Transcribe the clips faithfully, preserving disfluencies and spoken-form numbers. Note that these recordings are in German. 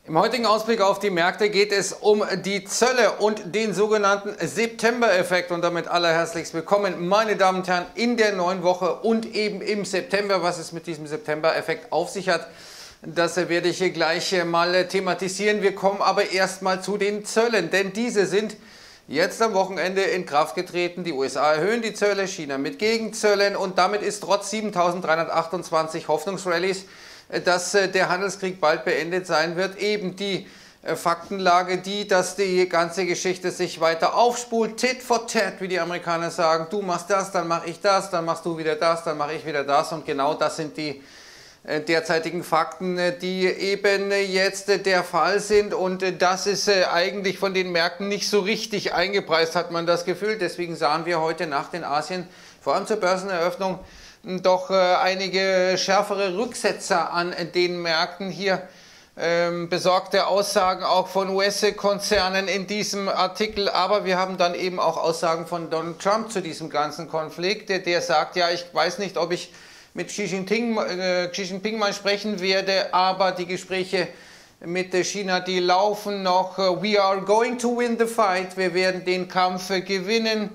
Im heutigen Ausblick auf die Märkte geht es um die Zölle und den sogenannten September-Effekt. Und damit allerherzlichst willkommen, meine Damen und Herren, in der neuen Woche und eben im September. Was es mit diesem September-Effekt auf sich hat, das werde ich hier gleich mal thematisieren. Wir kommen aber erstmal zu den Zöllen, denn diese sind jetzt am Wochenende in Kraft getreten. Die U S A erhöhen die Zölle, China mit Gegenzöllen und damit ist trotz siebentausenddreihundertachtundzwanzig Hoffnungsrallies, dass der Handelskrieg bald beendet sein wird, eben die Faktenlage, die, dass die ganze Geschichte sich weiter aufspult, tit for tat, wie die Amerikaner sagen. Du machst das, dann mache ich das, dann machst du wieder das, dann mache ich wieder das. Und genau das sind die derzeitigen Fakten, die eben jetzt der Fall sind. Und das ist eigentlich von den Märkten nicht so richtig eingepreist, hat man das Gefühl. Deswegen sahen wir heute Nacht in Asien, vor allem zur Börseneröffnung, doch äh, einige schärfere Rücksetzer an den Märkten. Hier ähm, besorgte Aussagen auch von U S-Konzernen in diesem Artikel, aber wir haben dann eben auch Aussagen von Donald Trump zu diesem ganzen Konflikt, der, der sagt, ja, ich weiß nicht, ob ich mit Xi Jinping, äh, Xi Jinping mal sprechen werde, aber die Gespräche mit China, die laufen noch. We are going to win the fight, wir werden den Kampf gewinnen.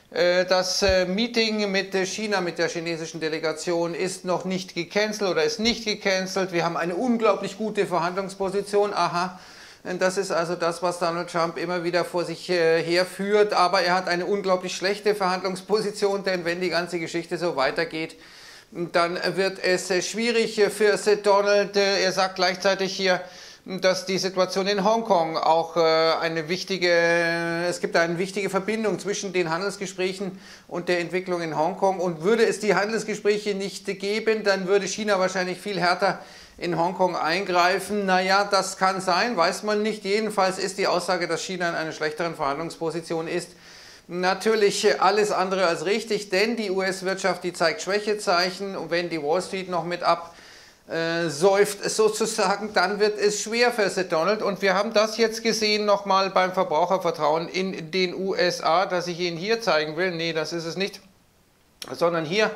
Das Meeting mit China, mit der chinesischen Delegation, ist noch nicht gecancelt oder ist nicht gecancelt. Wir haben eine unglaublich gute Verhandlungsposition. Aha, das ist also das, was Donald Trump immer wieder vor sich herführt. Aber er hat eine unglaublich schlechte Verhandlungsposition, denn wenn die ganze Geschichte so weitergeht, dann wird es schwierig für Donald. Er sagt gleichzeitig hier, dass die Situation in Hongkong auch eine wichtige, es gibt eine wichtige Verbindung zwischen den Handelsgesprächen und der Entwicklung in Hongkong. Und würde es die Handelsgespräche nicht geben, dann würde China wahrscheinlich viel härter in Hongkong eingreifen. Naja, das kann sein, weiß man nicht. Jedenfalls ist die Aussage, dass China in einer schlechteren Verhandlungsposition ist, natürlich alles andere als richtig, denn die U S-Wirtschaft, die zeigt Schwächezeichen. Und wenn die Wall Street noch mit ab Äh, säuft sozusagen, dann wird es schwer für Donald. Und wir haben das jetzt gesehen nochmal beim Verbrauchervertrauen in den U S A, das ich Ihnen hier zeigen will. Nee, das ist es nicht, sondern hier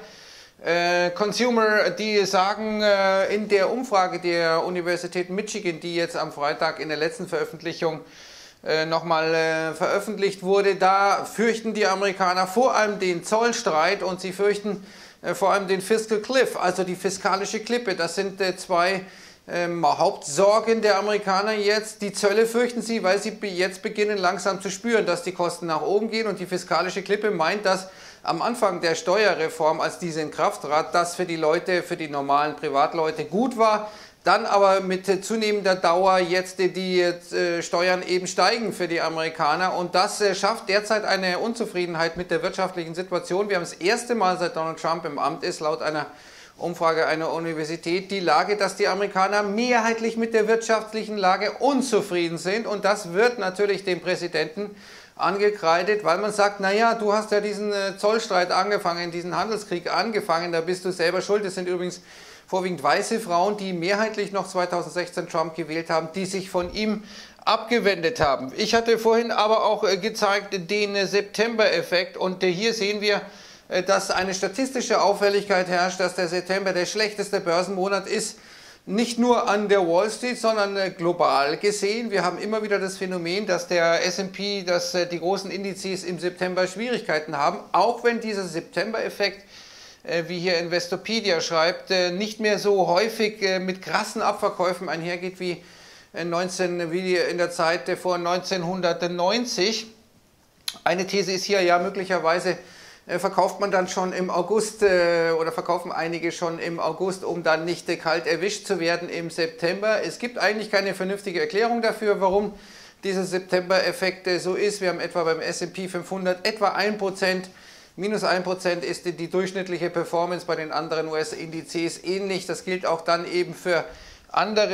äh, Consumer, die sagen äh, in der Umfrage der Universität Michigan, die jetzt am Freitag in der letzten Veröffentlichung äh, nochmal äh, veröffentlicht wurde, da fürchten die Amerikaner vor allem den Zollstreit und sie fürchten vor allem den Fiscal Cliff, also die fiskalische Klippe. Das sind äh, zwei ähm, Hauptsorgen der Amerikaner jetzt. Die Zölle fürchten sie, weil sie jetzt beginnen langsam zu spüren, dass die Kosten nach oben gehen. Und die fiskalische Klippe meint, dass am Anfang der Steuerreform, als diese in Kraft trat, das für die Leute, für die normalen Privatleute gut war. Dann aber mit zunehmender Dauer jetzt die äh, Steuern eben steigen für die Amerikaner. Und das äh, schafft derzeit eine Unzufriedenheit mit der wirtschaftlichen Situation. Wir haben das erste Mal, seit Donald Trump im Amt ist, laut einer Umfrage einer Universität, die Lage, dass die Amerikaner mehrheitlich mit der wirtschaftlichen Lage unzufrieden sind. Und das wird natürlich dem Präsidenten angekreidet, weil man sagt, naja, du hast ja diesen äh, Zollstreit angefangen, diesen Handelskrieg angefangen, da bist du selber schuld. Das sind übrigens vorwiegend weiße Frauen, die mehrheitlich noch zweitausendsechzehn Trump gewählt haben, die sich von ihm abgewendet haben. Ich hatte vorhin aber auch gezeigt den September-Effekt und hier sehen wir, dass eine statistische Auffälligkeit herrscht, dass der September der schlechteste Börsenmonat ist, nicht nur an der Wall Street, sondern global gesehen. Wir haben immer wieder das Phänomen, dass der S und P, dass die großen Indizes im September Schwierigkeiten haben, auch wenn dieser September-Effekt, wie hier Investopedia schreibt, nicht mehr so häufig mit krassen Abverkäufen einhergeht wie, neunzehn, wie in der Zeit vor neunzehnhundertneunzig. Eine These ist hier, ja, möglicherweise verkauft man dann schon im August oder verkaufen einige schon im August, um dann nicht kalt erwischt zu werden im September. Es gibt eigentlich keine vernünftige Erklärung dafür, warum dieser September-Effekt so ist. Wir haben etwa beim S und P fünfhundert etwa ein Prozent. Minus ein Prozent ist die durchschnittliche Performance bei den anderen U S-Indizes ähnlich. Das gilt auch dann eben für andere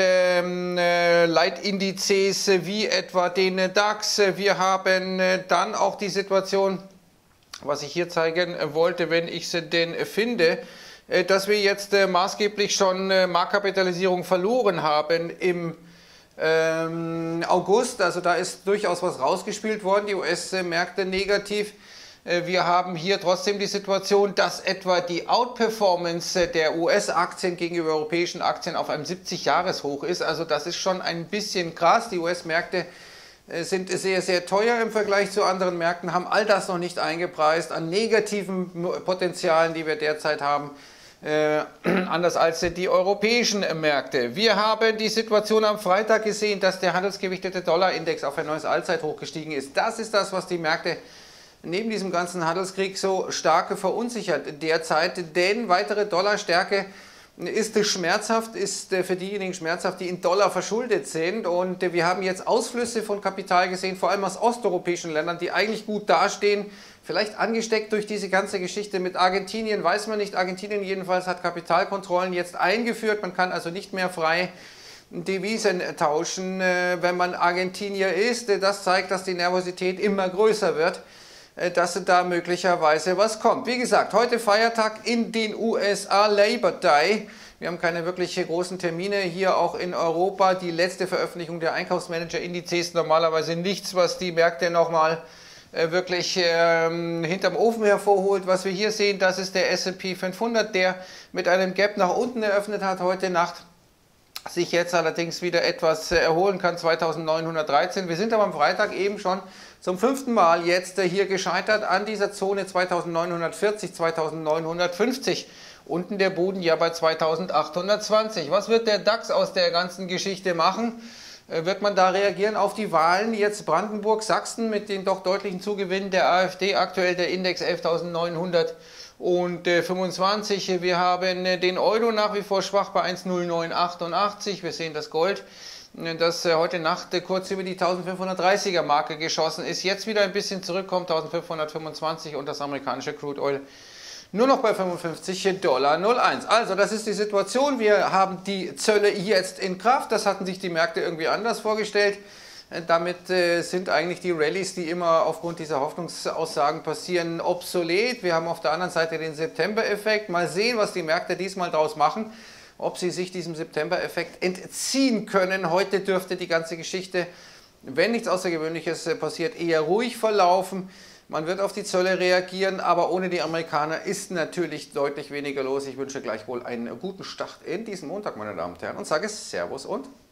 äh, Leitindizes wie etwa den DAX. Wir haben äh, dann auch die Situation, was ich hier zeigen wollte, wenn ich sie denn finde, äh, dass wir jetzt äh, maßgeblich schon äh, Marktkapitalisierung verloren haben im ähm, August. Also da ist durchaus was rausgespielt worden, die U S-Märkte negativ. Wir haben hier trotzdem die Situation, dass etwa die Outperformance der U S-Aktien gegenüber europäischen Aktien auf einem siebzig-Jahres-Hoch ist. Also das ist schon ein bisschen krass. Die U S-Märkte sind sehr, sehr teuer im Vergleich zu anderen Märkten, haben all das noch nicht eingepreist an negativen Potenzialen, die wir derzeit haben. Äh, anders als die europäischen Märkte. Wir haben die Situation am Freitag gesehen, dass der handelsgewichtete Dollarindex auf ein neues Allzeithoch gestiegen ist. Das ist das, was die Märkte neben diesem ganzen Handelskrieg so stark verunsichert derzeit, denn weitere Dollarstärke ist schmerzhaft, ist für diejenigen schmerzhaft, die in Dollar verschuldet sind, und wir haben jetzt Ausflüsse von Kapital gesehen, vor allem aus osteuropäischen Ländern, die eigentlich gut dastehen, vielleicht angesteckt durch diese ganze Geschichte mit Argentinien, weiß man nicht. Argentinien jedenfalls hat Kapitalkontrollen jetzt eingeführt, man kann also nicht mehr frei Devisen tauschen, wenn man Argentinier ist. Das zeigt, dass die Nervosität immer größer wird, dass da möglicherweise was kommt. Wie gesagt, heute Feiertag in den U S A, Labor Day. Wir haben keine wirklich großen Termine hier auch in Europa. Die letzte Veröffentlichung der Einkaufsmanager-Indizes, normalerweise nichts, was die Märkte nochmal äh, wirklich ähm, hinterm Ofen hervorholt. Was wir hier sehen, das ist der S und P fünfhundert, der mit einem Gap nach unten eröffnet hat heute Nacht, sich jetzt allerdings wieder etwas erholen kann, zweitausendneunhundertdreizehn. Wir sind aber am Freitag eben schon zum fünften Mal jetzt hier gescheitert an dieser Zone zweitausendneunhundertvierzig, zweitausendneunhundertfünfzig. Unten der Boden ja bei zweitausendachthundertzwanzig. Was wird der DAX aus der ganzen Geschichte machen? Wird man da reagieren auf die Wahlen? Jetzt Brandenburg, Sachsen mit den doch deutlichen Zugewinnen der AfD, aktuell der Index elftausendneunhundertfünfundzwanzig. Wir haben den Euro nach wie vor schwach bei eins Komma null neun achtundachtzig. Wir sehen das Gold, das heute Nacht kurz über die eintausendfünfhundertdreißiger Marke geschossen ist, jetzt wieder ein bisschen zurückkommt, eintausendfünfhundertfünfundzwanzig, und das amerikanische Crude Oil nur noch bei fünfundfünfzig Dollar null eins. Also das ist die Situation. Wir haben die Zölle jetzt in Kraft. Das hatten sich die Märkte irgendwie anders vorgestellt. Damit äh, sind eigentlich die Rallyes, die immer aufgrund dieser Hoffnungsaussagen passieren, obsolet. Wir haben auf der anderen Seite den September-Effekt. Mal sehen, was die Märkte diesmal draus machen, ob sie sich diesem September-Effekt entziehen können. Heute dürfte die ganze Geschichte, wenn nichts Außergewöhnliches passiert, eher ruhig verlaufen. Man wird auf die Zölle reagieren, aber ohne die Amerikaner ist natürlich deutlich weniger los. Ich wünsche gleichwohl einen guten Start in diesen Montag, meine Damen und Herren, und sage Servus und